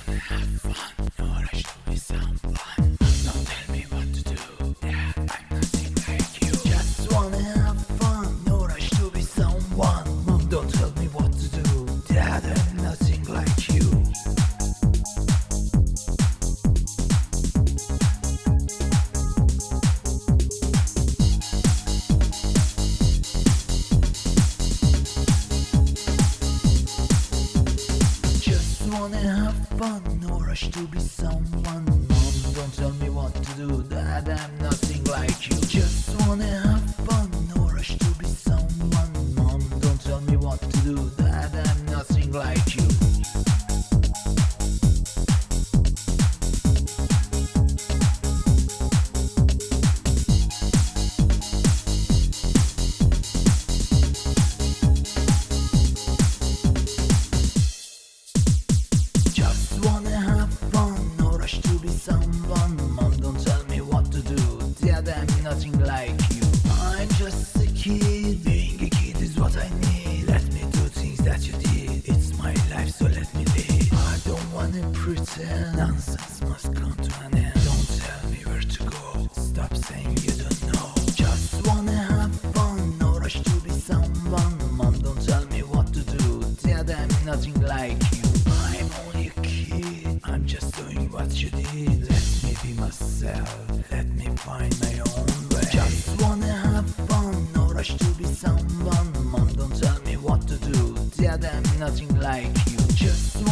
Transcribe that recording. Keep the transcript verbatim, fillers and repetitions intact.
wanna have fun, no rush to be someone. Don't tell me what to do, yeah, I'm nothing like you. Just wanna have fun, no rush to be someone. Mom, don't tell me what to do, Dad, I'm nothing like you. Just wanna have fun, no rush to be someone. Mom, don't tell me what to do, Dad, I'm nothing like you. Just wanna have fun, no rush to be someone. Mom, don't tell me what to do, Dad, I'm nothing like you. Just wanna have fun, no rush to be someone. Mom, don't tell me what to do, Dad, I'm nothing like you. I'm just a kid, being a kid is what I need. Let me do things that you did, it's my life so let me live. I don't wanna pretend, nonsense must come to an end. Don't tell me where to go, stop saying you don't know. Just wanna have fun, no rush to be someone. Mom, don't tell me what to do, Dad, I'm nothing like you. I'm only a kid, I'm just doing what you did. Let me be myself, let me find my own way. Just wanna have fun, no rush to be someone. Mom, don't tell me what to do, Dad, I'm nothing like you. Just